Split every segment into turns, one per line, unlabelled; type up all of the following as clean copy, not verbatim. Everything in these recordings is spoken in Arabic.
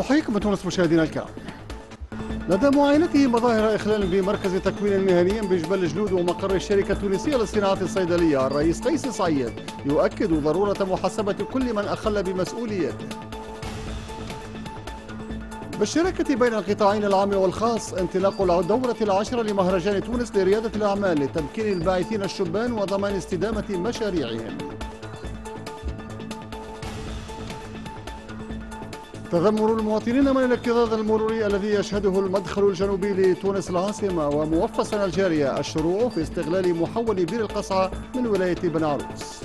أحييكم من تونس مشاهدينا الكرام. لدى معاينته مظاهر إخلال بمركز تكوين مهني بجبل جلود ومقر الشركة التونسية للصناعات الصيدلية، الرئيس قيس سعيد يؤكد ضرورة محاسبة كل من أخل بمسؤوليته. بالشراكة بين القطاعين العام والخاص انطلاق الدورة العاشرة لمهرجان تونس لريادة الأعمال لتمكين الباعثين الشبان وضمان استدامة مشاريعهم. تذمر المواطنين من الاكتظاظ المروري الذي يشهده المدخل الجنوبي لتونس العاصمة، وموفى الجارية الشروع في استغلال محول بير القصعة من ولاية بن عروس.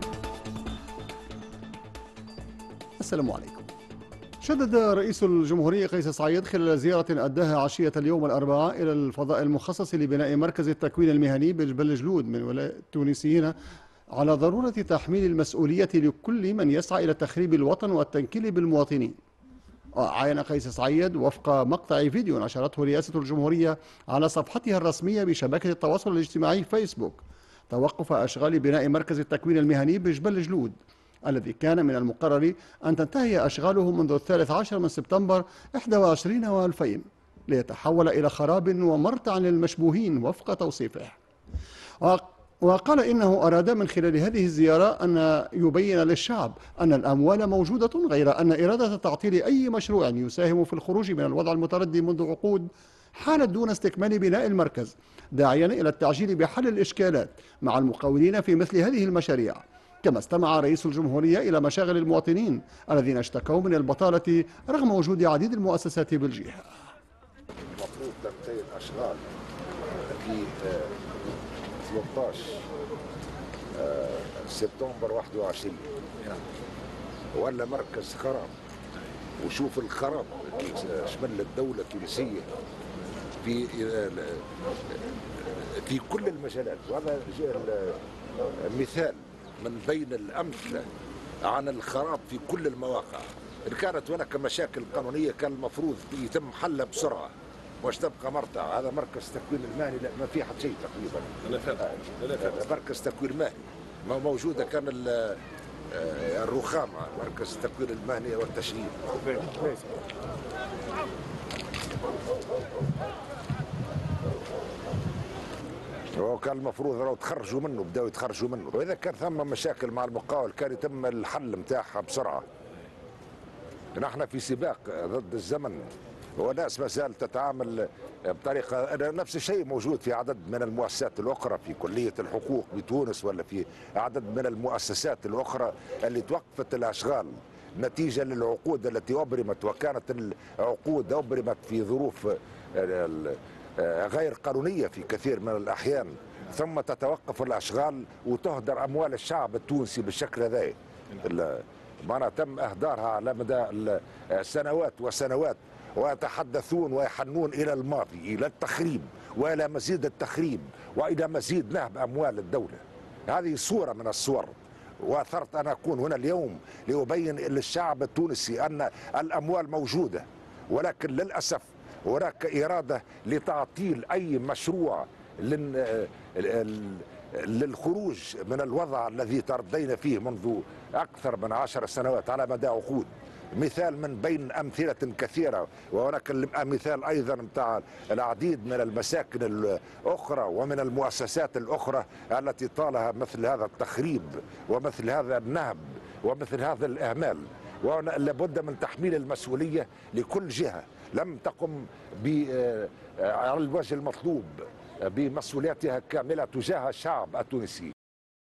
السلام عليكم. شدد رئيس الجمهورية قيس سعيد خلال زيارة أداها عشية اليوم الأربعاء إلى الفضاء المخصص لبناء مركز التكوين المهني بجبل جلود من ولاية التونسيين على ضرورة تحميل المسؤولية لكل من يسعى إلى تخريب الوطن والتنكيل بالمواطنين. عاين قيس سعيد وفق مقطع فيديو نشرته رئاسة الجمهورية على صفحتها الرسمية بشبكة التواصل الاجتماعي فيسبوك توقف أشغال بناء مركز التكوين المهني بجبل جلود، الذي كان من المقرر أن تنتهي أشغاله منذ 13 من سبتمبر 21 و2000 ليتحول إلى خراب ومرتع للمشبوهين وفق توصيفه. وقال إنه أراد من خلال هذه الزيارة أن يبين للشعب أن الأموال موجودة، غير أن إرادة تعطيل أي مشروع يساهم في الخروج من الوضع المتردي منذ عقود حالت دون استكمال بناء المركز، داعيا إلى التعجيل بحل الإشكالات مع المقاولين في مثل هذه المشاريع. كما استمع رئيس الجمهورية إلى مشاغل المواطنين الذين اشتكوا من البطالة رغم وجود عديد المؤسسات بالجهة.
المفروض تنتهي الأشغال في 13 سبتمبر 21 ولا مركز خراب، وشوف الخراب شمل الدولة التونسية في كل المجالات، وهذا مثال من بين الأمثلة عن الخراب في كل المواقع. إن كانت هناك مشاكل قانونية كان المفروض يتم حلها بسرعة، مش تبقى مرتع. هذا مركز تكوين المهني لا ما في حد شيء تقريبا. مركز تكوين مهني ما موجودة كان الرخامة، مركز التكوين المهني والتشغيل. وكان المفروض لو تخرجوا منه بداوا يتخرجوا منه، واذا كان ثم مشاكل مع المقاول كان يتم الحل نتاعها بسرعه. نحن في سباق ضد الزمن، وناس ما زالت تتعامل بطريقه نفس الشيء موجود في عدد من المؤسسات الاخرى، في كليه الحقوق بتونس ولا في عدد من المؤسسات الاخرى اللي توقفت الاشغال نتيجه للعقود التي ابرمت، وكانت العقود ابرمت في ظروف غير قانونية في كثير من الأحيان، ثم تتوقف الأشغال وتهدر أموال الشعب التونسي بالشكل هذا. معناها تم إهدارها على مدى سنوات وسنوات، ويتحدثون ويحنون إلى الماضي، إلى التخريب وإلى مزيد التخريب وإلى مزيد نهب أموال الدولة. هذه صورة من الصور، وأثرت أن أكون هنا اليوم لأبين للشعب التونسي أن الأموال موجودة، ولكن للأسف هناك إرادة لتعطيل أي مشروع للخروج من الوضع الذي تردينا فيه منذ أكثر من 10 سنوات على مدى عقود. مثال من بين أمثلة كثيرة، وهناك مثال أيضا متاع العديد من المساكن الأخرى ومن المؤسسات الأخرى التي طالها مثل هذا التخريب ومثل هذا النهب ومثل هذا الإهمال. ولابد من تحميل المسؤولية لكل جهة لم تقم على الوجه المطلوب بمسؤولياتها كاملة تجاه الشعب التونسي.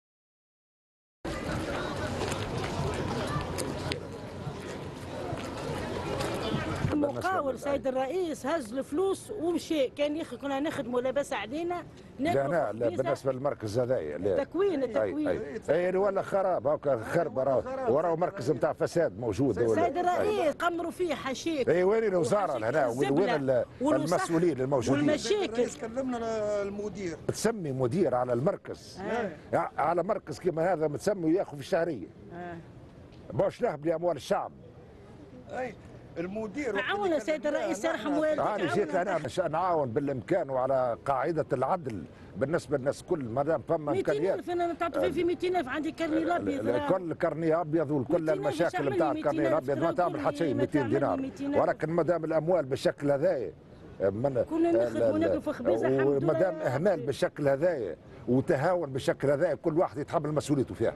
المقاول سيد الرئيس هز الفلوس ومشي، كان كنا نخدموا لاباس علينا.
لا بالنسبه للمركز هذا
التكوين
اي ولا خراب هكا خرب وراه مركز نتاع فساد موجود.
سيد الرئيس قمروا فيه حشيك.
اي وين الوزاره هنا وين المسؤولين الموجودين
والمشاكل؟
كلمنا المدير،
تسمي مدير على المركز على مركز كما هذا متسمي وياخذ في الشهريه باش نهب لاموال الشعب.
المدير
عاون السيد الرئيس يرحم والديك.
انا جيت انا باش نعاون بالامكان وعلى قاعده العدل بالنسبه للناس كل ما دام فما امكانيات.
200,000 انا تعطي في 200,000 عندي كرني الابيض.
كل كرني ابيض وكل المشاكل نتاع الكرني الابيض ما تعمل حتى شيء 200 دينار، ولكن ما دام الاموال بالشكل هذايا
كنا نخدموا وناكلوا في خبيزه الحمد لله.
وما دام اهمال بالشكل هذايا وتهاون بالشكل هذايا كل واحد يتحمل مسؤوليته فيها.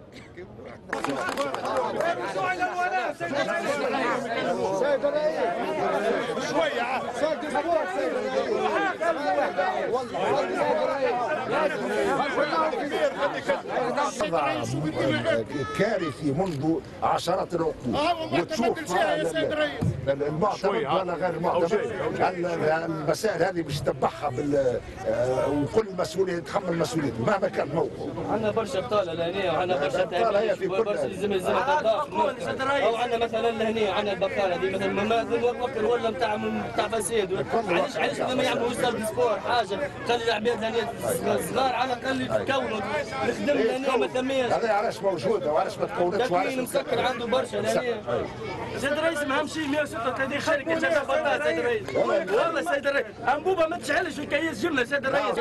كارثي منذ عشرات العقود، وتشوف المعتمد ولا غير المعتمد المسائل هذه باش تتبعها وكل مسؤول يتحمل مسؤوليته مهما كان موقعه.
عندنا برشا بطاله لهنا وعندنا برشا تهميش وبرشا لازم او عندنا مثلا لهنا عندنا البطاله دي مثلا مماثل وقت ولا نتاع فساد. علاش لما يعملوا وزاره سبور حاجه خلي العباد هنا صغار على الاقل يتكونوا نخدم لهنا ما ثماش.
هذا علاش موجوده وعلاش ما تكونتش وعلاش
مسكر عنده برشا لهنا.
سيد الرئيس اهم شيء 136 خارج جاب بطاطا سيد الرئيس. والله سيد الرئيس انبوبه ما تشعلش وكيس جمله سيد الرئيس.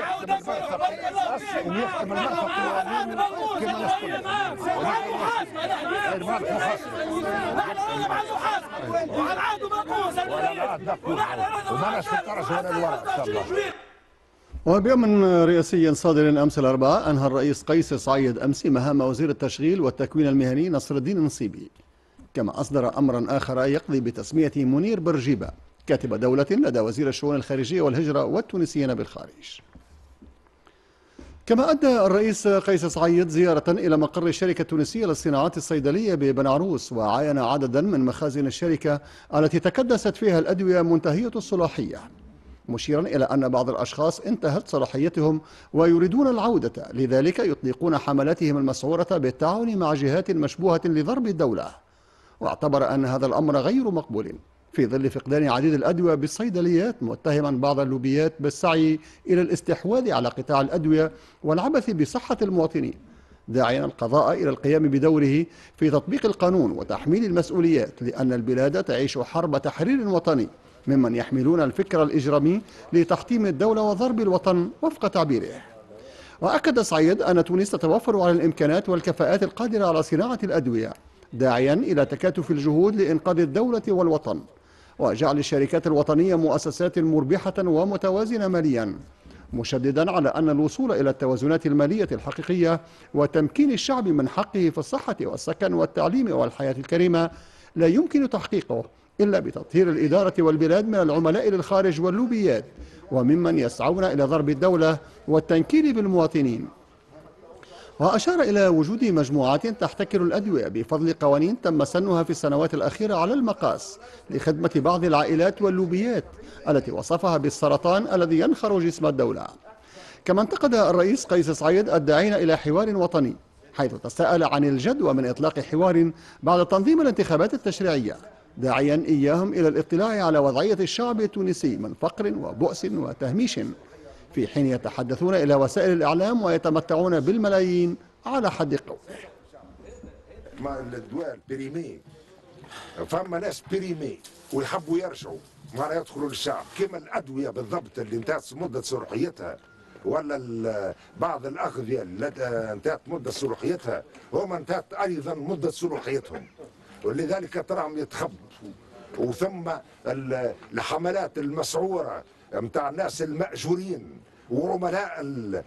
وبيوم رئاسي صادر أمس الأربعاء أنهى الرئيس قيس سعيد أمسي مهام وزير التشغيل والتكوين المهني نصر الدين النصيبي، كما أصدر أمرا آخر يقضي بتسمية منير برجيبة كاتب دولة لدى وزير الشؤون الخارجية والهجرة والتونسيين بالخارج. كما أدى الرئيس قيس سعيد زيارة إلى مقر الشركة التونسية للصناعات الصيدلية ببن عروس، وعاين عددا من مخازن الشركة التي تكدست فيها الأدوية منتهية الصلاحية، مشيرا إلى أن بعض الأشخاص انتهت صلاحيتهم ويريدون العودة، لذلك يطلقون حملاتهم المسعورة بالتعاون مع جهات مشبوهة لضرب الدولة. واعتبر أن هذا الأمر غير مقبول في ظل فقدان عديد الأدوية بالصيدليات، متهما بعض اللوبيات بالسعي إلى الاستحواذ على قطاع الأدوية والعبث بصحة المواطنين، داعيا القضاء إلى القيام بدوره في تطبيق القانون وتحميل المسؤوليات، لأن البلاد تعيش حرب تحرير وطني ممن يحملون الفكر الإجرامي لتحطيم الدولة وضرب الوطن وفق تعبيره. وأكد سعيد أن تونس تتوفر على الإمكانات والكفاءات القادرة على صناعة الأدوية، داعيا إلى تكاتف الجهود لإنقاذ الدولة والوطن وجعل الشركات الوطنية مؤسسات مربحة ومتوازنة ماليا، مشددا على أن الوصول إلى التوازنات المالية الحقيقية وتمكين الشعب من حقه في الصحة والسكن والتعليم والحياة الكريمة لا يمكن تحقيقه إلا بتطهير الإدارة والبلاد من العملاء للخارج واللوبيات وممن يسعون إلى ضرب الدولة والتنكيل بالمواطنين. وأشار إلى وجود مجموعات تحتكر الأدوية بفضل قوانين تم سنها في السنوات الأخيرة على المقاس لخدمة بعض العائلات واللوبيات التي وصفها بالسرطان الذي ينخر جسم الدولة. كما انتقد الرئيس قيس سعيد الداعين إلى حوار وطني، حيث تساءل عن الجدوى من إطلاق حوار بعد تنظيم الانتخابات التشريعية، داعيا إياهم إلى الاطلاع على وضعية الشعب التونسي من فقر وبؤس وتهميش، في حين يتحدثون إلى وسائل الإعلام ويتمتعون بالملايين على حد قوله.
ما الدول بيريمي، فما ناس بيريمي ويحبوا يرجعوا ما يدخلوا للشعب، كما الأدوية بالضبط اللي انتهت مدة صلاحيتها ولا بعض الأغذية التي انتهت مدة صلاحيتها هم انتهت أيضا مدة صلاحيتهم، ولذلك تراهم يتخبوا. وثم الحملات المسعورة متاع الناس المأجورين وعملاء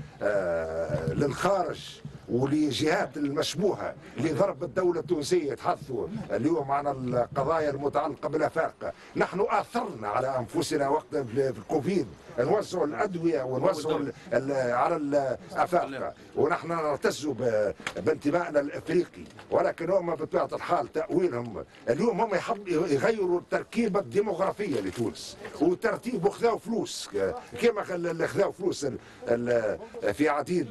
للخارج ولجهات المشبوهة لضرب الدولة التونسية يتحدثوا اليوم عن القضايا المتعلقة بالأفارقة. نحن آثرنا على أنفسنا وقت في الكوفيد نوزعوا الأدوية ونوزعوا على الأفارقة، ونحن نعتز بانتمائنا الأفريقي، ولكن هم بطبيعة الحال تأويلهم اليوم هم يحبوا يغيروا التركيبة الديموغرافية لتونس وترتيب وخذوا فلوس كما خذوا فلوس في عديد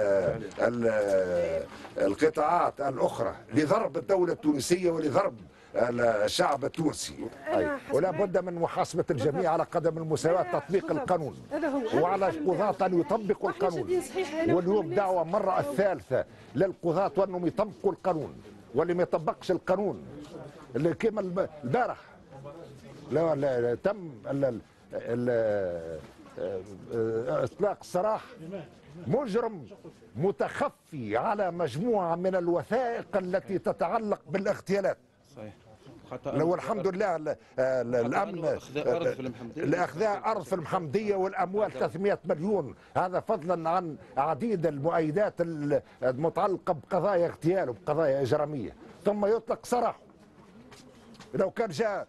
القطاعات الأخرى لضرب الدولة التونسية ولضرب الشعب التونسي. ولا بد من محاسبة الجميع على قدم المساواة، تطبيق القانون وعلى القضاة أن يطبقوا القانون. واليوم دعوة مرة الثالثة للقضاة أنهم يطبقوا القانون، واللي ما يطبقش القانون اللي كما البارح لا تم اطلاق السراح مجرم متخفي على مجموعه من الوثائق التي تتعلق بالاغتيالات. صحيح. لو الحمد لله الامن لاخذاء ارض في المحمديه والاموال 300 مليون، هذا فضلا عن عديد المؤيدات المتعلقه بقضايا اغتيال وبقضايا اجراميه، ثم يطلق سراحه. لو كان جاء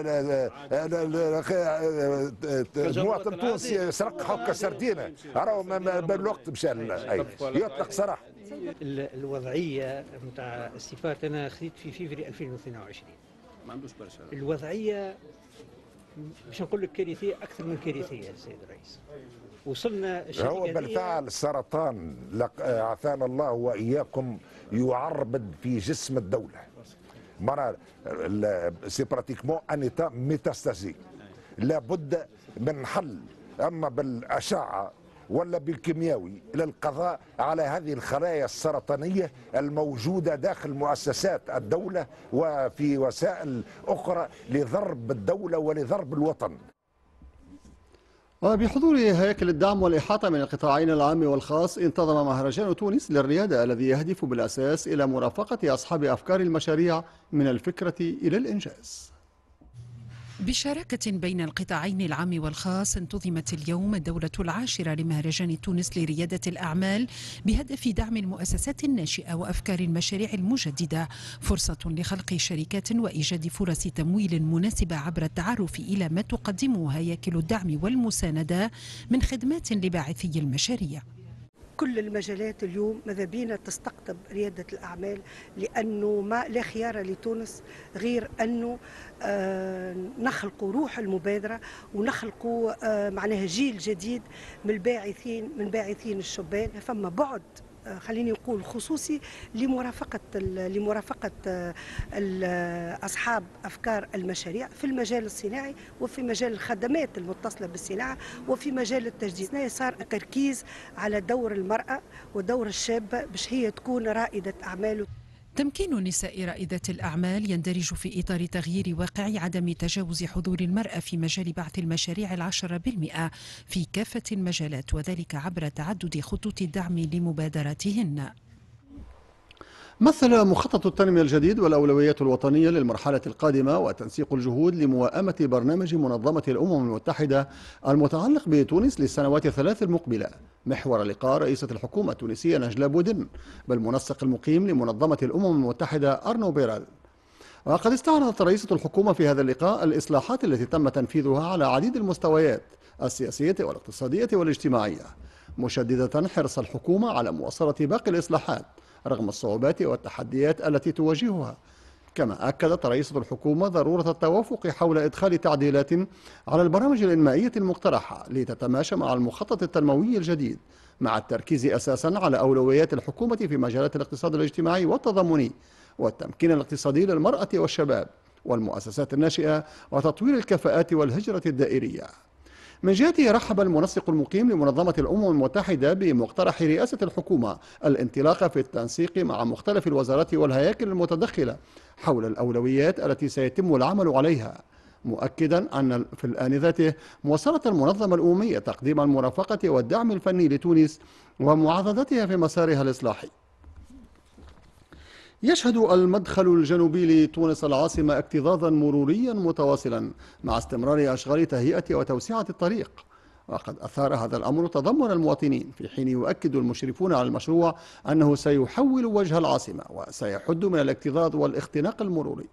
المواطن التونسي سرق حكه سردينه راهو بالوقت مشى يطلق سراحه.
الوضعيه نتاع الصفات انا خذيت في فيفري 2022.
ما عندوش برشا.
الوضعيه باش نقول لك كارثيه اكثر من كارثيه السيد الرئيس. وصلنا
هو بالفعل السرطان عافانا الله واياكم يعربد في جسم الدوله. مرة سي براتيكمون ان ايتا ميتاستازي، لابد من حل اما بالاشعه ولا بالكيمياوي للقضاء على هذه الخلايا السرطانيه الموجوده داخل مؤسسات الدوله وفي وسائل اخرى لضرب الدوله ولضرب الوطن.
وبحضور هياكل الدعم والإحاطة من القطاعين العام والخاص، انتظم مهرجان تونس للريادة الذي يهدف بالأساس إلى مرافقة أصحاب أفكار المشاريع من الفكرة إلى الإنجاز.
بشراكة بين القطاعين العام والخاص انتظمت اليوم الدورة العاشرة لمهرجان تونس لريادة الأعمال بهدف دعم المؤسسات الناشئة وأفكار المشاريع المجددة، فرصة لخلق شركات وإيجاد فرص تمويل مناسبة عبر التعرف إلى ما تقدمه هياكل الدعم والمساندة من خدمات لباعثي المشاريع.
كل المجالات اليوم ماذا بينا تستقطب ريادة الأعمال، لأنه ما لا خيار لتونس غير أنه نخلقوا روح المبادرة ونخلقوا معناها جيل جديد من باعثين الشبان. فما بعد خليني نقول خصوصي لمرافقة أصحاب أفكار المشاريع في المجال الصناعي وفي مجال الخدمات المتصلة بالصناعة وفي مجال التجديد. صار التركيز على دور المرأة ودور الشابة باش هي تكون رائدة أعمال.
تمكين النساء رائدات الأعمال يندرج في إطار تغيير واقع عدم تجاوز حضور المرأة في مجال بعث المشاريع 10% في كافة المجالات، وذلك عبر تعدد خطوط الدعم لمبادراتهن.
مثل مخطط التنمية الجديد والأولويات الوطنية للمرحلة القادمة وتنسيق الجهود لمواءمة برنامج منظمة الأمم المتحدة المتعلق بتونس للسنوات الثلاث المقبلة محور لقاء رئيسة الحكومة التونسية نجلاء بودن بالمنسق المقيم لمنظمة الأمم المتحدة أرنو بيرال. وقد استعرضت رئيسة الحكومة في هذا اللقاء الإصلاحات التي تم تنفيذها على عديد المستويات السياسية والاقتصادية والاجتماعية، مشددة حرص الحكومة على مواصلة باقي الإصلاحات رغم الصعوبات والتحديات التي تواجهها. كما أكدت رئيسة الحكومة ضرورة التوافق حول إدخال تعديلات على البرامج الإنمائية المقترحة لتتماشى مع المخطط التنموي الجديد، مع التركيز أساسا على أولويات الحكومة في مجالات الاقتصاد الاجتماعي والتضامني والتمكين الاقتصادي للمرأة والشباب والمؤسسات الناشئة وتطوير الكفاءات والهجرة الدائرية. من جهته رحب المنسق المقيم لمنظمة الأمم المتحدة بمقترح رئاسة الحكومة الانطلاق في التنسيق مع مختلف الوزارات والهياكل المتدخلة حول الأولويات التي سيتم العمل عليها، مؤكدا أن في الآن ذاته مواصلة المنظمة الأممية تقديم المرافقة والدعم الفني لتونس ومعاضدتها في مسارها الإصلاحي. يشهد المدخل الجنوبي لتونس العاصمة اكتظاظا مروريا متواصلا مع استمرار أشغال تهيئة وتوسعة الطريق، وقد أثار هذا الأمر تضامن المواطنين في حين يؤكد المشرفون على المشروع أنه سيحول وجه العاصمة وسيحد من الاكتظاظ والاختناق المروري.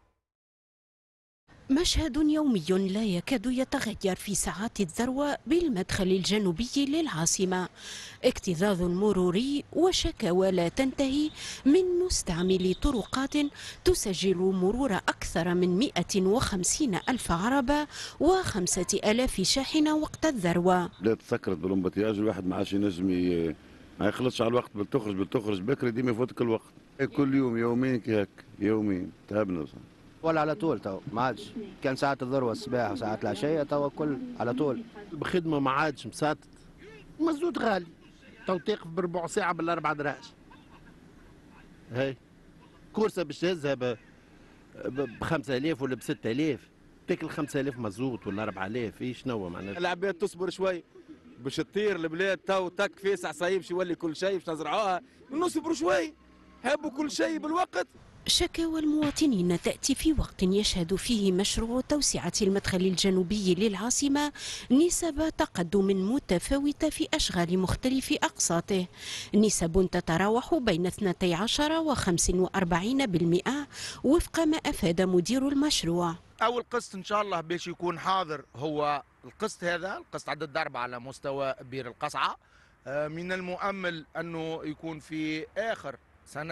مشهد يومي لا يكاد يتغير في ساعات الذروة بالمدخل الجنوبي للعاصمة، اكتظاظ مروري وشكاوى لا تنتهي من مستعملي طرقات تسجل مرور أكثر من 150 ألف عربة و5000 شاحنة وقت الذروة.
لا تسكرت بالامبتياج، الواحد ما عادش ينجم ما يخلصش على الوقت، بتخرج بكري ديما يفوتك الوقت، كل يوم يومين كي هك يومين تهبنا
ولا على طول. تو ما عادش كان ساعات الذروه الصباح وساعات العشيه، تو كل على طول.
الخدمه ما عادش مساتت، مزود غالي، تو تقف بربع ساعه بالاربع دراج. هاي كورسه باش تهزها ب 5000 ولا ب 6000، تاكل 5000 مزوت ولا 4000 ايش نوع معناتها.
العباد تصبر شوي باش تطير البلاد تو تك فيسع صعيب باش يولي كل شيء باش نزرعوها، نصبروا شوي، حبوا كل شيء بالوقت.
شكاوى المواطنين تأتي في وقت يشهد فيه مشروع توسعة المدخل الجنوبي للعاصمة نسب تقدم متفاوتة في أشغال مختلف أقساطه، نسب تتراوح بين 12 و 45% وفق ما أفاد مدير المشروع.
أول قسط إن شاء الله باش يكون حاضر هو القسط هذا، القسط عدد ضرب على مستوى بير القصعة. من المؤمل أنه يكون في آخر سنة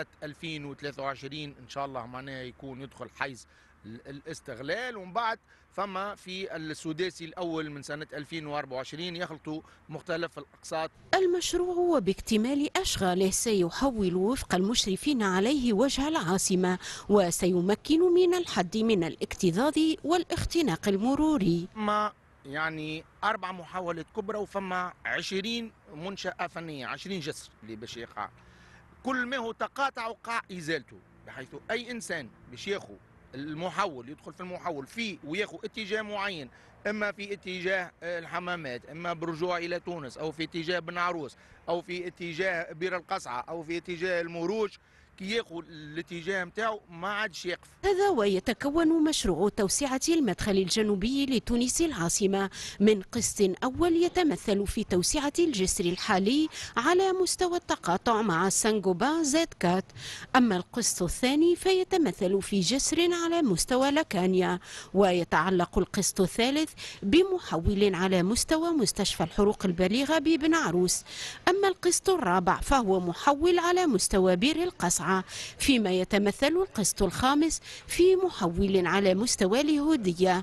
2023 إن شاء الله معناها يكون يدخل حيز الاستغلال، ومن بعد فما في السداسي الأول من سنة 2024 يخلطوا مختلف الأقساط.
المشروع وباكتمال أشغاله سيحول وفق المشرفين عليه وجه العاصمة، وسيمكن من الحد من الاكتظاظ والاختناق المروري.
ما يعني 4 محاولات كبرى وفما 20 منشأة فنية، 20 جسر اللي باش يقع. كل ما هو تقاطع وقع إزالته، بحيث أي إنسان باش ياخذ المحول يدخل في المحول فيه وياخذ اتجاه معين، إما في اتجاه الحمامات، إما برجوع إلى تونس، أو في اتجاه بن عروس، أو في اتجاه بير القصعة، أو في اتجاه المروج، كي ياخذ الاتجاه نتاعو ما عادش يقف.
هذا ويتكون مشروع توسعة المدخل الجنوبي لتونس العاصمة من قسط أول يتمثل في توسعة الجسر الحالي على مستوى التقاطع مع سانغوبا زاد كات، أما القسط الثاني فيتمثل في جسر على مستوى لكانيا، ويتعلق القسط الثالث بمحول على مستوى مستشفى الحروق البالغة ببن عروس، أما القسط الرابع فهو محول على مستوى بير القصعة، فيما يتمثل القسط الخامس في محول على مستوى اليهودية.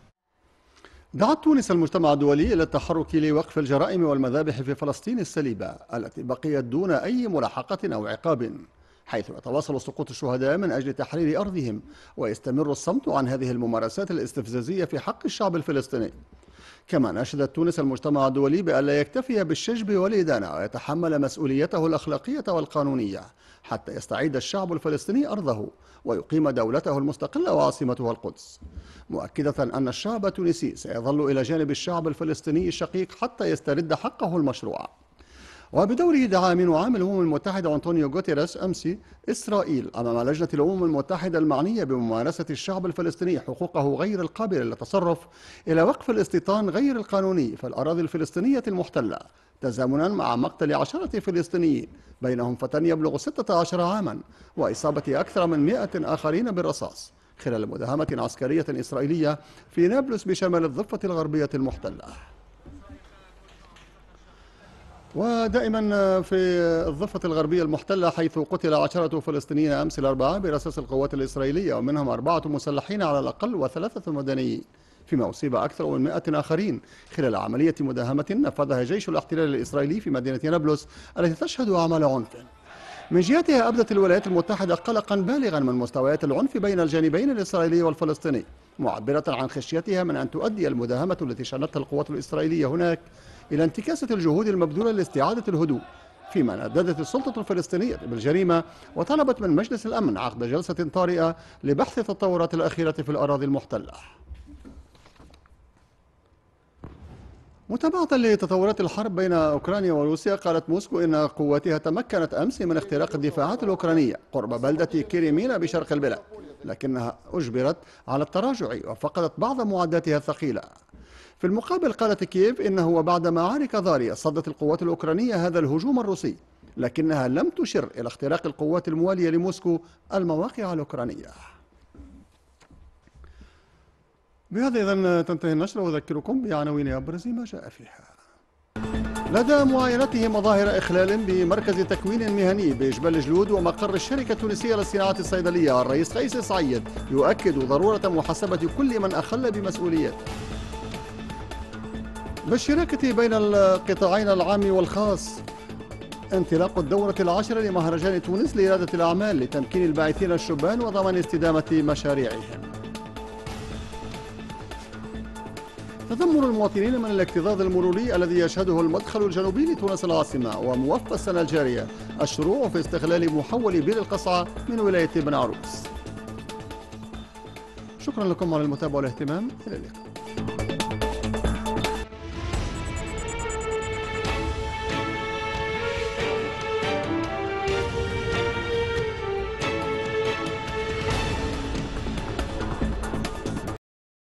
دعت تونس المجتمع الدولي إلى التحرك لوقف الجرائم والمذابح في فلسطين السليبة التي بقيت دون أي ملاحقة أو عقاب، حيث يتواصل سقوط الشهداء من أجل تحرير أرضهم، ويستمر الصمت عن هذه الممارسات الاستفزازية في حق الشعب الفلسطيني. كما ناشدت تونس المجتمع الدولي بألا يكتفي بالشجب والإدانة ويتحمل مسؤوليته الأخلاقية والقانونية حتى يستعيد الشعب الفلسطيني أرضه ويقيم دولته المستقلة وعاصمتها القدس، مؤكدة أن الشعب التونسي سيظل إلى جانب الشعب الفلسطيني الشقيق حتى يسترد حقه المشروع. وبدوره دعا أمين عام الأمم المتحدة أنطونيو غوتيريس أمس إسرائيل أمام لجنة الأمم المتحدة المعنية بممارسة الشعب الفلسطيني حقوقه غير القابلة للتصرف إلى وقف الاستيطان غير القانوني في الأراضي الفلسطينية المحتلة، تزامنا مع مقتل 10 فلسطينيين بينهم فتى يبلغ 16 عاما وإصابة أكثر من 100 آخرين بالرصاص خلال مداهمة عسكرية إسرائيلية في نابلس بشمال الضفة الغربية المحتلة. ودائما في الضفة الغربية المحتلة، حيث قتل 10 فلسطينيين أمس الأربعاء برصاص القوات الإسرائيلية، ومنهم 4 مسلحين على الأقل و3 مدنيين، فيما أصيب أكثر من 100 آخرين خلال عملية مداهمة نفذها جيش الاحتلال الإسرائيلي في مدينة نابلس التي تشهد أعمال عنف. من جهتها أبدت الولايات المتحدة قلقا بالغا من مستويات العنف بين الجانبين الإسرائيلي والفلسطيني، معبرة عن خشيتها من أن تؤدي المداهمة التي شنتها القوات الإسرائيلية هناك إلى انتكاسة الجهود المبذولة لاستعادة الهدوء، فيما نددت السلطة الفلسطينية بالجريمة وطلبت من مجلس الأمن عقد جلسة طارئة لبحث التطورات الأخيرة في الأراضي المحتلة. متابعة لتطورات الحرب بين أوكرانيا وروسيا، قالت موسكو إن قواتها تمكنت أمس من اختراق الدفاعات الأوكرانية قرب بلدة كيريمينا بشرق البلاد، لكنها أجبرت على التراجع وفقدت بعض معداتها الثقيلة. في المقابل قالت كييف إنه وبعد معارك ضارية صدت القوات الأوكرانية هذا الهجوم الروسي، لكنها لم تشر إلى اختراق القوات الموالية لموسكو المواقع الأوكرانية. بهذا إذن تنتهي النشرة، وأذكركم بعناوين أبرز ما جاء فيها. لدى معاينته مظاهر إخلال بمركز تكوين مهني بجبل جلود ومقر الشركة التونسية للصناعات الصيدلية، الرئيس قيس سعيد يؤكد ضرورة محاسبة كل من أخل بمسؤوليته. بالشراكة بين القطاعين العام والخاص، انطلاق الدورة العاشرة لمهرجان تونس لريادة الأعمال لتمكين الباعثين الشبان وضمان استدامة مشاريعهم. تذمر المواطنين من الاكتظاظ المروري الذي يشهده المدخل الجنوبي لتونس العاصمة، وموفى السنة الجارية الشروع في استغلال محول بير القصعة من ولاية بن عروس. شكرا لكم على المتابعة والاهتمام، إلى اللقاء.